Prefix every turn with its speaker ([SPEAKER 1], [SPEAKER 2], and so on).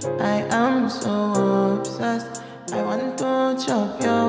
[SPEAKER 1] I am so obsessed. I want to chop your